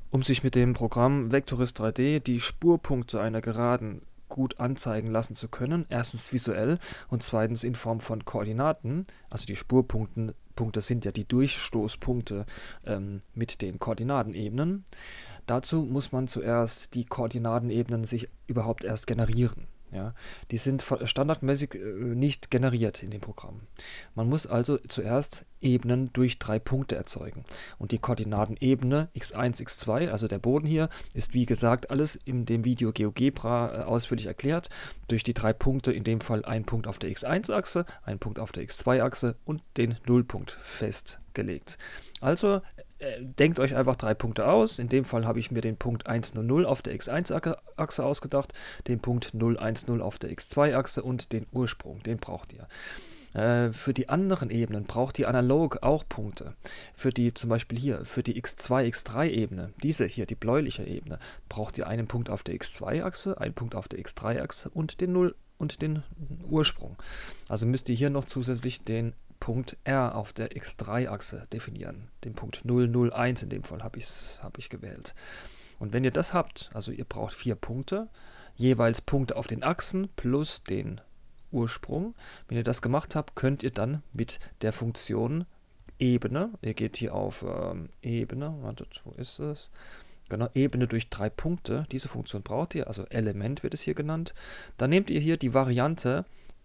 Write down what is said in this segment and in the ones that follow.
Um sich mit dem Programm Vectorist 3D die Spurpunkte einer Geraden gut anzeigen lassen zu können, erstens visuell und zweitens in Form von Koordinaten, also die Spurpunkte sind ja die Durchstoßpunkte mit den Koordinatenebenen. Dazu muss man zuerst die Koordinatenebenen sich überhaupt erst generieren. Ja, die sind standardmäßig nicht generiert in dem Programm. Man muss also zuerst Ebenen durch 3 Punkte erzeugen. Und die Koordinatenebene x1, x2, also der Boden hier, ist wie gesagt alles in dem Video GeoGebra ausführlich erklärt. Durch die 3 Punkte, in dem Fall ein Punkt auf der x1-Achse, ein Punkt auf der x2-Achse und den Nullpunkt festgelegt. Also denkt euch einfach 3 Punkte aus. In dem Fall habe ich mir den Punkt 1,0,0 auf der x1-Achse ausgedacht, den Punkt 0,1,0 auf der x2-Achse und den Ursprung, den braucht ihr. Für die anderen Ebenen braucht ihr analog auch Punkte. Für die zum Beispiel hier, für die x2, x3-Ebene, diese hier, die bläuliche Ebene, braucht ihr einen Punkt auf der x2-Achse, einen Punkt auf der x3-Achse und den Null und den Ursprung. Also müsst ihr hier noch zusätzlich den Punkt R auf der x3-Achse definieren. Den Punkt 0,0,1 in dem Fall habe ich gewählt. Und wenn ihr das habt, also ihr braucht 4 Punkte, jeweils Punkte auf den Achsen plus den Ursprung. Wenn ihr das gemacht habt, könnt ihr dann mit der Funktion Ebene, ihr geht hier auf Ebene, wartet, wo ist es? Genau, Ebene durch 3 Punkte, diese Funktion braucht ihr, also Element wird es hier genannt. Dann nehmt ihr hier die Variante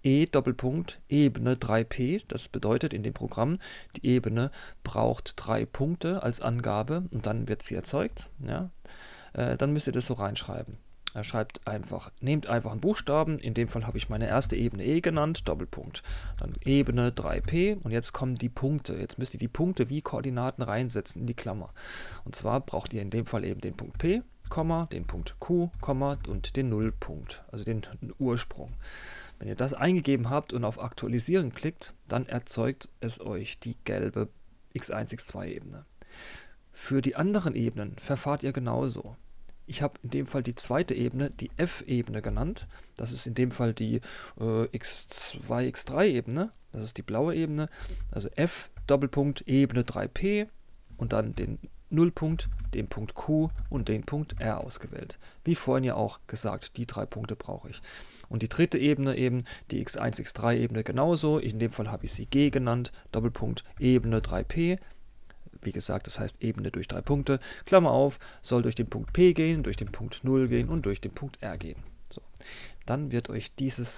Ebene 3p, das bedeutet in dem Programm, die Ebene braucht 3 Punkte als Angabe und dann wird sie erzeugt. Ja? Dann müsst ihr das so reinschreiben. Nehmt einfach einen Buchstaben, in dem Fall habe ich meine erste Ebene E genannt, Doppelpunkt. Dann Ebene 3p und jetzt kommen die Punkte. Jetzt müsst ihr die Punkte wie Koordinaten reinsetzen in die Klammer. Und zwar braucht ihr in dem Fall eben den Punkt P, den Punkt Q, und den Nullpunkt, also den Ursprung. Wenn ihr das eingegeben habt und auf Aktualisieren klickt, dann erzeugt es euch die gelbe x1, x2-Ebene. Für die anderen Ebenen verfahrt ihr genauso. Ich habe in dem Fall die zweite Ebene, die F-Ebene genannt. Das ist in dem Fall die x2, x3-Ebene. Das ist die blaue Ebene. Also F, Doppelpunkt, Ebene 3p und dann den Nullpunkt, den Punkt Q und den Punkt R ausgewählt. Wie vorhin ja auch gesagt, die 3 Punkte brauche ich. Und die dritte Ebene eben, die x1, x3-Ebene genauso. In dem Fall habe ich sie G genannt, Doppelpunkt, Ebene 3p. Wie gesagt, das heißt Ebene durch 3 Punkte. Klammer auf, soll durch den Punkt P gehen, durch den Punkt 0 gehen und durch den Punkt R gehen. So. Dann wird euch dieses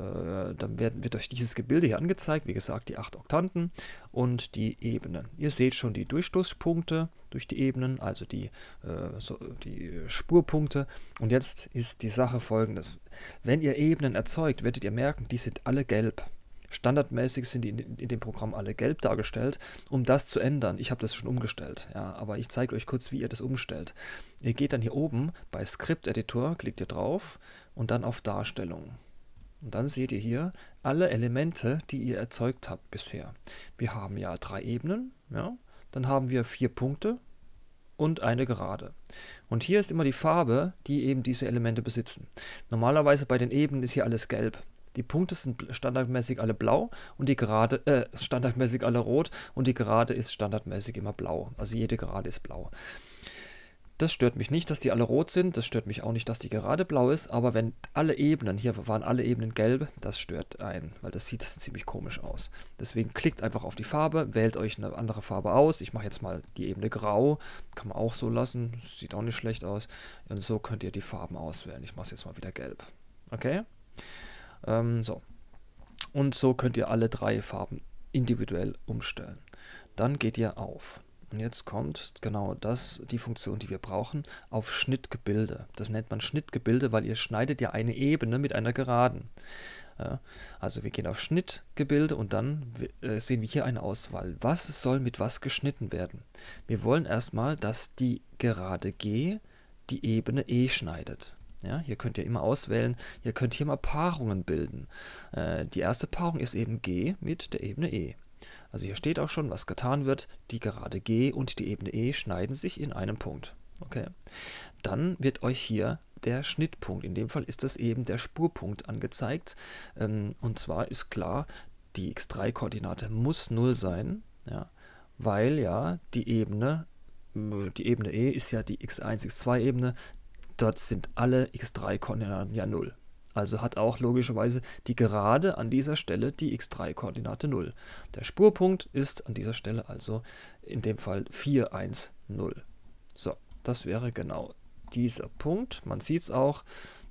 Gebilde hier angezeigt, wie gesagt, die 8 Oktanten und die Ebene. Ihr seht schon die Durchstoßpunkte durch die Ebenen, also die Spurpunkte. Und jetzt ist die Sache folgendes. Wenn ihr Ebenen erzeugt, werdet ihr merken, die sind alle gelb. Standardmäßig sind die in dem Programm alle gelb dargestellt. Um das zu ändern, ich habe das schon umgestellt, ja, aber ich zeige euch kurz, wie ihr das umstellt. Ihr geht dann hier oben bei Script Editor, klickt ihr drauf und dann auf Darstellung. Und dann seht ihr hier alle Elemente, die ihr erzeugt habt bisher. Wir haben ja 3 Ebenen, ja, dann haben wir 4 Punkte und eine Gerade. Und hier ist immer die Farbe, die eben diese Elemente besitzen. Normalerweise bei den Ebenen ist hier alles gelb. Die Punkte sind standardmäßig alle blau und die Gerade standardmäßig alle rot und die Gerade ist standardmäßig immer blau. Also jede Gerade ist blau. Das stört mich nicht, dass die alle rot sind, das stört mich auch nicht, dass die Gerade blau ist, aber wenn alle Ebenen, hier waren alle Ebenen gelb, das stört einen, weil das sieht ziemlich komisch aus. Deswegen klickt einfach auf die Farbe, wählt euch eine andere Farbe aus. Ich mache jetzt mal die Ebene grau, kann man auch so lassen, sieht auch nicht schlecht aus. Und so könnt ihr die Farben auswählen. Ich mache es jetzt mal wieder gelb. Okay? So. Und so könnt ihr alle 3 Farben individuell umstellen. Dann geht ihr auf. Und jetzt kommt genau die Funktion, die wir brauchen, auf Schnittgebilde. Das nennt man Schnittgebilde, weil ihr schneidet ja eine Ebene mit einer Geraden. Ja, also wir gehen auf Schnittgebilde und dann sehen wir hier eine Auswahl. Was soll mit was geschnitten werden? Wir wollen erstmal, dass die Gerade G die Ebene E schneidet. Ja, hier könnt ihr immer auswählen, ihr könnt hier mal Paarungen bilden. Die erste Paarung ist eben G mit der Ebene E. Also hier steht auch schon, was getan wird. Die Gerade G und die Ebene E schneiden sich in einem Punkt. Okay. Dann wird euch hier der Schnittpunkt, in dem Fall ist das eben der Spurpunkt angezeigt. Und zwar ist klar, die x3-Koordinate muss 0 sein, ja, weil ja die Ebene die Ebene E ist ja die x1, x2 Ebene. Dort sind alle x3-Koordinaten ja 0. Also hat auch logischerweise die Gerade an dieser Stelle die x3-Koordinate 0. Der Spurpunkt ist an dieser Stelle also in dem Fall 4, 1, 0. So, das wäre genau dieser Punkt. Man sieht es auch.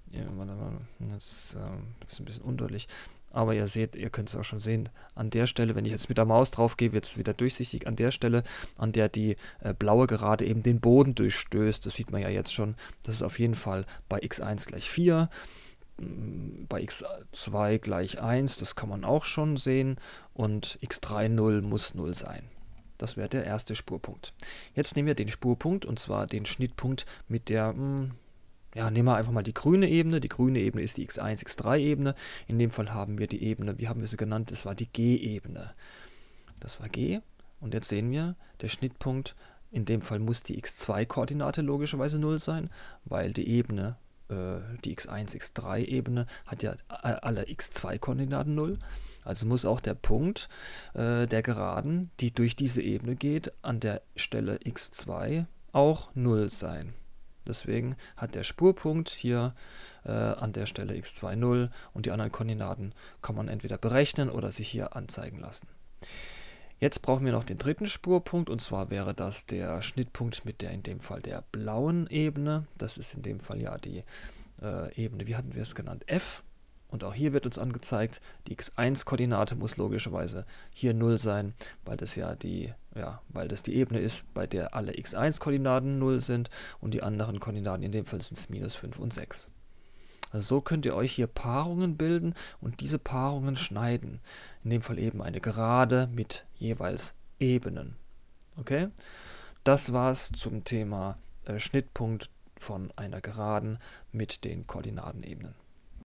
Das ist ein bisschen undeutlich. Aber ihr seht, ihr könnt es auch schon sehen, an der Stelle, wenn ich jetzt mit der Maus drauf gehe, wird es wieder durchsichtig. An der Stelle, an der die blaue Gerade eben den Boden durchstößt, das sieht man ja jetzt schon, das ist auf jeden Fall bei x1 gleich 4, bei x2 gleich 1, das kann man auch schon sehen, und x3 0 muss 0 sein. Das wäre der erste Spurpunkt. Jetzt nehmen wir den Spurpunkt, und zwar den Schnittpunkt mit der... Ja, nehmen wir einfach mal die grüne Ebene. Die grüne Ebene ist die x1, x3 Ebene. In dem Fall haben wir die Ebene, wie haben wir sie genannt? Das war die G-Ebene. Das war G. Und jetzt sehen wir, der Schnittpunkt, in dem Fall muss die x2-Koordinate logischerweise 0 sein, weil die Ebene, die x1, x3 Ebene hat ja alle x2-Koordinaten 0. Also muss auch der Punkt der Geraden, die durch diese Ebene geht, an der Stelle x2 auch 0 sein. Deswegen hat der Spurpunkt hier an der Stelle x2 0 und die anderen Koordinaten kann man entweder berechnen oder sich hier anzeigen lassen. Jetzt brauchen wir noch den dritten Spurpunkt, und zwar wäre das der Schnittpunkt mit der in dem Fall der blauen Ebene. Das ist in dem Fall ja die Ebene, wie hatten wir es genannt, F. Und auch hier wird uns angezeigt, die x1-Koordinate muss logischerweise hier 0 sein, weil das ja weil das die Ebene ist, bei der alle x1-Koordinaten 0 sind und die anderen Koordinaten, in dem Fall sind es minus 5 und 6. Also so könnt ihr euch hier Paarungen bilden und diese Paarungen schneiden. In dem Fall eben eine Gerade mit jeweils Ebenen. Okay? Das war's zum Thema Schnittpunkt von einer Geraden mit den Koordinatenebenen.